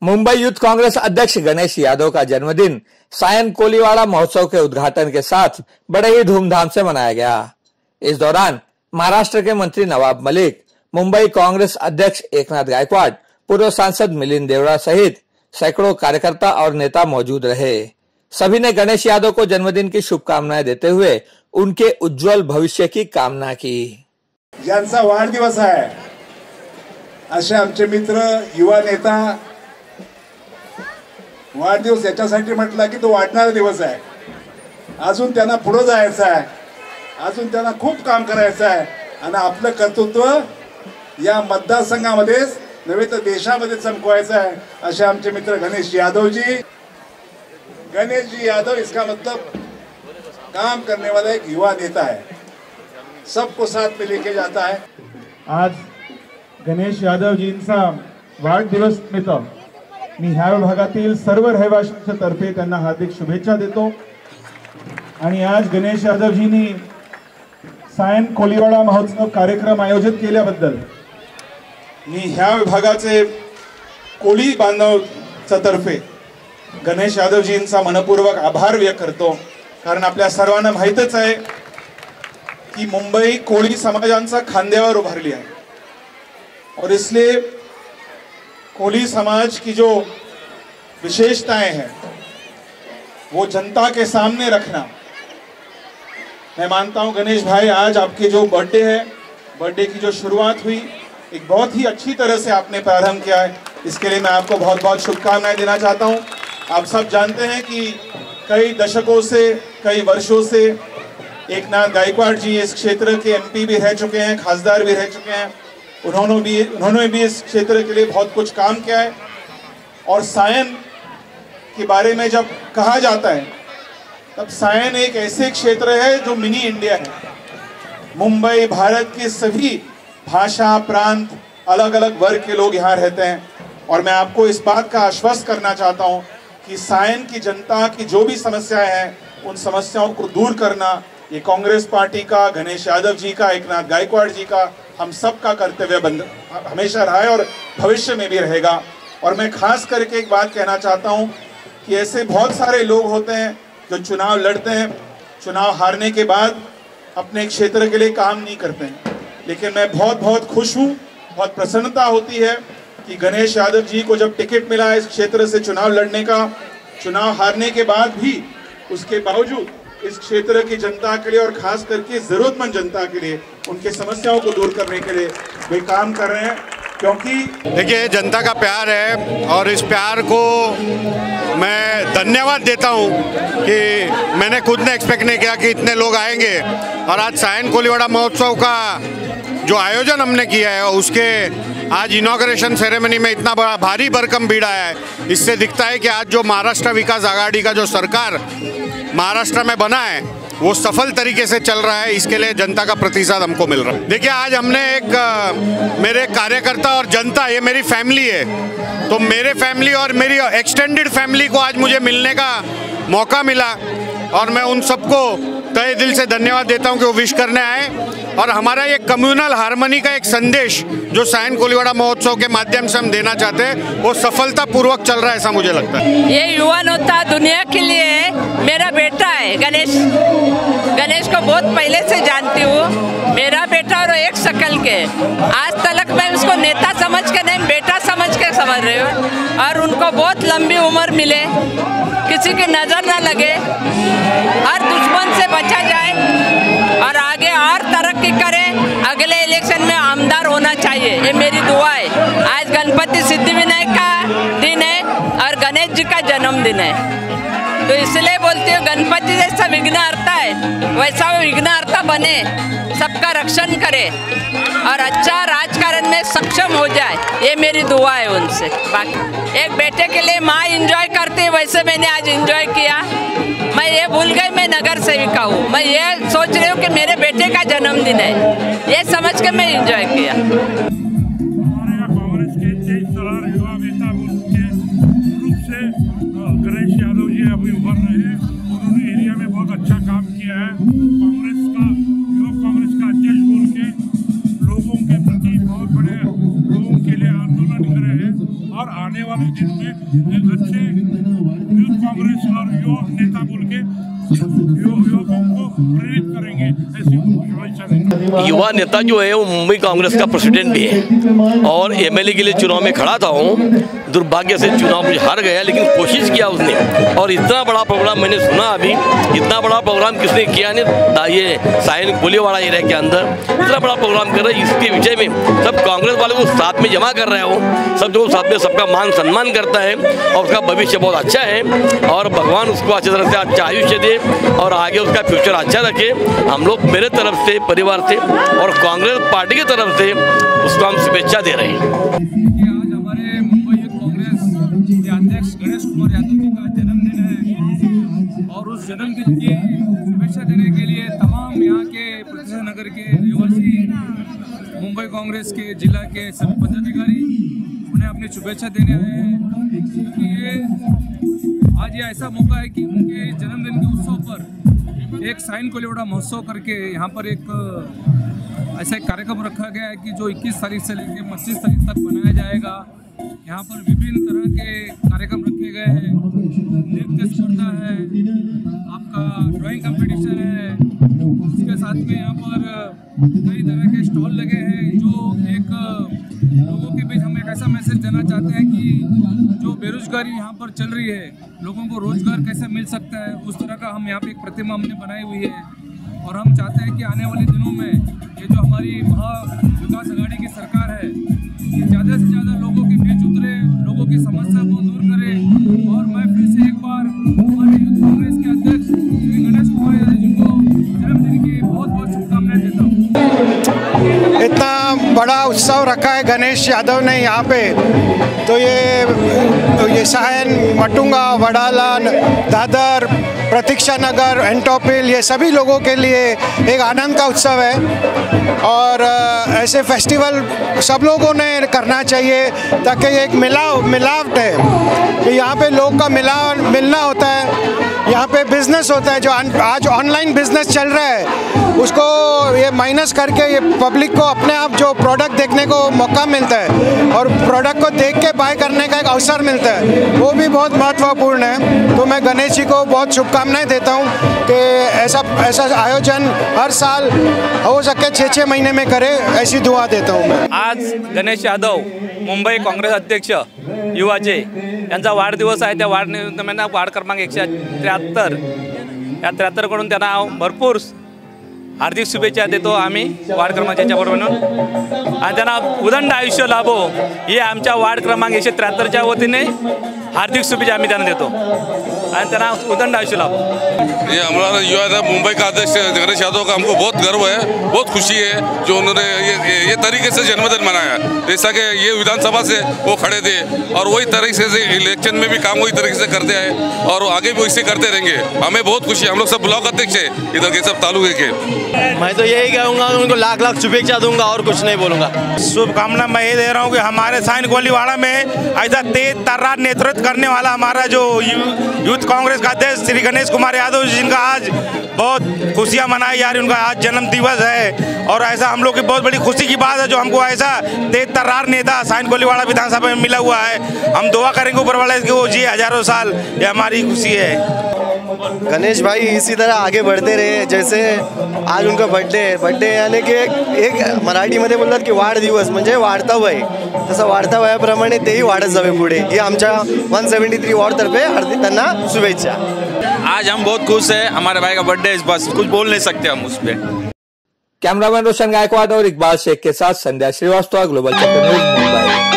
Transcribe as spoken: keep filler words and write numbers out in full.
Mumbai youth Congress अध्यक्ष गणेश यादव का जन्मदिन सायन कोलीवाड़ा महोत्सव के उद्घाटन के साथ बड़े ही धूमधाम से मनाया गया। इस दौरान महाराष्ट्र के मंत्री नवाब मलिक, मुंबई कांग्रेस अध्यक्ष एकनाथ गायकवाड़, पूर्व सांसद मिलिंद देवड़ा सहित सैकड़ों कार्यकर्ता और नेता मौजूद रहे। सभी ने गणेश यादव को जन्मदिन की शुभकामनाएं देते हुए उनके उज्जवल भविष्य की कामना की। ज्यांचा वाढदिवस आहे असे आमचे मित्र युवा नेता, वाढदिवस याच्यासाठी म्हटला की तो वाढणारा दिवस आहे। अजून त्यांना पुढे जायचं आहे, अजून त्यांना खूप काम करायचं आहे आणि आपलं कर्तृत्व या मतदारसंघामध्ये नव्हे तर देशामध्ये चमकवायचं आहे असे आमचे मित्र गणेश यादव जी। गणेश जी यादव इसका मतलब काम करने वाला एक युवा नेता है, सबको साथ में लेके जाता है। आज गणेश यादव जींचा वाढदिवस निमित्त मी ह्या विभागातील सर्व रहिवाशांच्या तर्फे त्यांना हार्दिक शुभेच्छा देतो। आणि आज गणेश यादवजींनी सायन कोलीवाड़ा महोत्सव कार्यक्रम आयोजित केल्याबद्दल मी ह्या विभागाचे कोळी बांधवांच्या तर्फे गणेश यादवजींचा मनपूर्वक आभार व्यक्त करतो। कारण आपल्या सर्वांना माहितच आहे कि मुंबई कोळी समाजांचा खांद्यावर उभारली आहे और इसलिए कोली समाज की जो विशेषताएं हैं वो जनता के सामने रखना। मैं मानता हूं गणेश भाई, आज आपके जो बर्थडे है, बर्थडे की जो शुरुआत हुई एक बहुत ही अच्छी तरह से आपने प्रारंभ किया है। इसके लिए मैं आपको बहुत बहुत शुभकामनाएं देना चाहता हूं। आप सब जानते हैं कि कई दशकों से, कई वर्षों से एकनाथ गायकवाड़ जी इस क्षेत्र के एमपी भी रह चुके हैं, खासदार भी रह चुके हैं। उन्होंने भी उन्होंने भी इस क्षेत्र के लिए बहुत कुछ काम किया है। और सायन के बारे में जब कहा जाता है तब सायन एक ऐसे क्षेत्र है जो मिनी इंडिया है। मुंबई, भारत के सभी भाषा, प्रांत, अलग अलग वर्ग के लोग यहाँ रहते हैं। और मैं आपको इस बात का आश्वस्त करना चाहता हूँ कि सायन की जनता की जो भी समस्याएं हैं उन समस्याओं को दूर करना ये कांग्रेस पार्टी का, गणेश यादव जी का, एकनाथ गायकवाड़ जी का, हम सब का कर्तव्य बंद हमेशा रहा है और भविष्य में भी रहेगा। और मैं खास करके एक बात कहना चाहता हूं कि ऐसे बहुत सारे लोग होते हैं जो चुनाव लड़ते हैं, चुनाव हारने के बाद अपने क्षेत्र के लिए काम नहीं करते हैं। लेकिन मैं बहुत बहुत खुश हूं, बहुत प्रसन्नता होती है कि गणेश यादव जी को जब टिकट मिला इस क्षेत्र से चुनाव लड़ने का, चुनाव हारने के बाद भी उसके बावजूद इस क्षेत्र की जनता के लिए और खास करके जरूरतमंद जनता के लिए उनके समस्याओं को दूर करने के लिए वे काम कर रहे हैं। क्योंकि देखिए, जनता का प्यार है और इस प्यार को मैं धन्यवाद देता हूं कि मैंने खुद ने एक्सपेक्ट नहीं किया कि इतने लोग आएंगे। और आज सायन कोलीवाड़ा महोत्सव का जो आयोजन हमने किया है उसके आज इनॉग्रेशन सेरेमनी में इतना बड़ा भारी भरकम भीड़ आया है। इससे दिखता है कि आज जो महाराष्ट्र विकास आघाड़ी का जो सरकार महाराष्ट्र में बना है वो सफल तरीके से चल रहा है। इसके लिए जनता का प्रतिसाद हमको मिल रहा है। देखिए, आज हमने एक आ, मेरे कार्यकर्ता और जनता, ये मेरी फैमिली है, तो मेरे फैमिली और मेरी एक्सटेंडेड फैमिली को आज मुझे मिलने का मौका मिला और मैं उन सबको तहे दिल से धन्यवाद देता हूं कि वो विश करने आए। और हमारा ये कम्युनल हार्मनी का एक संदेश जो सायन कोलीवाड़ा महोत्सव के माध्यम से हम देना चाहते हैं वो सफलतापूर्वक चल रहा है, ऐसा मुझे लगता है। ये युवा नेता दुनिया के लिए मेरा बेटा है गणेश। गणेश को बहुत पहले से जानती हूँ, मेरा बेटा और एक शक्ल के। आज तक मैं उसको नेता समझ के नहीं, बेटा समझ के समझ रही हूँ। और उनको बहुत लंबी उम्र मिले, किसी की नज़र ना लगे, हर दुश्मन से बचा जाए और आगे और तरक्की करें। अगले इलेक्शन में आमदार होना चाहिए, ये मेरी दुआ है। आज गणपति सिद्धिविनायक का दिन है और गणेश जी का जन्मदिन है, तो इसलिए बोलती हूँ गणपति जैसा विघ्नहर्ता है वैसा वो विघ्नहर्ता बने, सबका रक्षण करे और अच्छा राजकारण में सक्षम हो जाए, ये मेरी दुआ है उनसे। बाकी एक बेटे के लिए माँ एंजॉय करती है, वैसे मैंने आज एंजॉय किया। मैं ये भूल गई मैं नगर सेविका हूँ, मैं ये सोच रही हूँ कि मेरे बेटे का जन्मदिन है, ये समझ के मैं एंजॉय किया। कांग्रेस के तेज तरार युवा नेता के रूप से गणेश यादव जी अभी उभर रहे हैं। उन्होंने एरिया में बहुत अच्छा काम किया है। कांग्रेस का युवा कांग्रेस का अध्यक्ष बोल के लोगों के प्रति बहुत बड़े लोगों के लिए आंदोलन कर रहे हैं और आने वाले दिन में यूथ कांग्रेस और युवा नेता बोल के युवकों को प्रेरित करेंगे, ऐसी शुभेच्छा देंगे। युवा नेता जो है वो मुंबई कांग्रेस का प्रेसिडेंट भी है और एमएलए के लिए चुनाव में खड़ा था हूँ। दुर्भाग्य से चुनाव में हार गया, लेकिन कोशिश किया उसने। और इतना बड़ा प्रोग्राम मैंने सुना अभी, इतना बड़ा प्रोग्राम किसने किया नहीं, ये सायन कोलीवाड़ा एरिया के अंदर इतना बड़ा प्रोग्राम कर रहे हैं। इसके विषय में सब कांग्रेस वाले को साथ में जमा कर रहे हो, सब जो साथ में सबका मान सम्मान करता है और उसका भविष्य बहुत अच्छा है और भगवान उसको अच्छी तरह से अच्छा आयुष्य दे और आगे उसका फ्यूचर अच्छा रखे। हम लोग मेरे तरफ से, परिवार से और कांग्रेस पार्टी की तरफ से उसको हम शुभेच्छा दे रहे हैं। आज हमारे मुंबई यूथ कांग्रेस के अध्यक्ष गणेश कुमार यादव जी का जन्मदिन है और उस जन्मदिन की शुभेच्छा देने के लिए तमाम यहाँ के प्रतिष्ठा नगर के निवासी, मुंबई कांग्रेस के जिला के सभी पदाधिकारी उन्हें अपनी शुभेच्छा देने आए हैं, क्योंकि ये आज ये ऐसा मौका है कि उनके जन्मदिन के उत्सव पर एक साइन कोलीवाड़ा महोत्सव करके यहाँ पर एक ऐसा एक कार्यक्रम रखा गया है कि जो इक्कीस तारीख से लेकर पच्चीस तारीख तक मनाया जाएगा। यहाँ पर विभिन्न तरह के कार्यक्रम रखे गए हैं, नृत्य स्पर्धा है, आपका ड्राइंग कंपटीशन है, उसके साथ में यहाँ पर कई तरह के स्टॉल लगे हैं जो एक लोगों के बीच हम एक ऐसा मैसेज देना चाहते हैं कि जो बेरोजगारी यहाँ पर चल रही है, लोगों को रोजगार कैसे मिल सकता है, उस तरह का हम यहाँ पे एक प्रतिमा हमने बनाई हुई है। और हम चाहते हैं कि आने वाले दिनों में ये जो हमारी महा विकास आघाड़ी की सरकार है, ये ज़्यादा से ज़्यादा लोगों के बीच उतरे, लोगों की समस्या को दूर करे। और मैं फिर से एक बार हमारे यूथ कांग्रेस के अध्यक्ष श्री गणेश कुमार यादव जी को जन्मदिन की बहुत बहुत शुभकामनाएं देता हूँ। इतना बड़ा उत्सव रखा है गणेश यादव ने यहाँ पे, तो ये ये सायन, मटुंगा, वडाला, दादर, प्रतीक्षा नगर, एंटोपिल, ये सभी लोगों के लिए एक आनंद का उत्सव है। और ऐसे फेस्टिवल सब लोगों ने करना चाहिए ताकि एक मिलाव मिलावट है कि यहाँ पे लोग का मिलाव मिलना होता है, यहाँ पे बिजनेस होता है। जो आज ऑनलाइन बिजनेस चल रहा है उसको ये माइनस करके ये पब्लिक को अपने आप जो प्रोडक्ट देखने को मौका मिलता है और प्रोडक्ट को देख के बाय करने का एक अवसर मिलता है, वो भी बहुत महत्वपूर्ण है। तो मैं गणेश जी को बहुत शुभकामनाएं देता हूँ कि ऐसा ऐसा आयोजन हर साल हो सके छः छः महीने में करे, ऐसी दुआ देता हूँ मैं। आज गणेश यादव मुंबई काँग्रेस अध्यक्ष युवाचे यांचा वाढदिवस आहे। त्या वाढनिमित्ताने वार्ड क्रमांक एकशे त्र्याहत्तर या त्र्याहत्तरकडून त्यांना भरपूर हार्दिक शुभेच्छा देतो आम्ही वार्ड क्रमांकाच्या बरोबर म्हणून, आणि त्यांना उदंड आयुष्य लाभो ही आमच्या वार्ड क्रमांक एकशे त्र्याहत्तरच्या वतीने हार्दिक शुभेच्छा आम्ही त्यांना देतो आणि त्यांना उदंड आयुष्य लाभो। ये हमारा युवा मुंबई का अध्यक्ष गणेश यादव का हमको बहुत गर्व है, बहुत खुशी है जो उन्होंने ये ये तरीके से जन्मदिन मनाया। जैसा कि ये विधानसभा से वो खड़े थे और वही तरीके से इलेक्शन में भी काम वही तरीके से करते आए और आगे भी वैसे करते रहेंगे। हमें बहुत खुशी है, हम लोग सब ब्लॉक अध्यक्ष है इधर के सब तालुके के। मैं तो यही कहूँगा, उनको लाख लाख शुभेच्छा दूंगा और कुछ नहीं बोलूँगा। शुभकामना मैं ये दे रहा हूँ कि हमारे साइन कोलीवाड़ा में ऐसा तेज तर्रार नेतृत्व करने वाला हमारा जो यूथ कांग्रेस का अध्यक्ष श्री गणेश कुमार यादव जी, जिनका आज बहुत खुशियाँ मनाई जा रही, उनका आज जन्म दिवस है और ऐसा हम लोग की बहुत बड़ी खुशी की बात है जो हमको ऐसा तेज तर्रार नेता साइन कोलीवाड़ा विधानसभा में मिला हुआ है। हम दुआ करेंगे ऊपर वाले कि वो जी हजारों साल, ये हमारी खुशी है। गणेश भाई इसी तरह आगे बढ़ते रहे, जैसे आज उनका बर्थडे आहे, बर्थडे यानी की एक एक मराठीमध्ये बोलतात की वाढदिवस म्हणजे वाढता वय, तसं वाढता वयाप्रमाणे तेही वाढत जावे पुढे, ही आमच्या वन सेवेंटी थ्री वॉर्ड तर्फे हार्दिक त्यांना शुभेच्छा। आज हम बहुत खुश हैं, हमारे भाई का बर्थडे है, बस कुछ बोल नहीं सकते हम उस पर। कैमरामैन रोशन गायकवाड और इकबाल शेख के साथ Sandhya Srivastava, global channel news, Mumbai.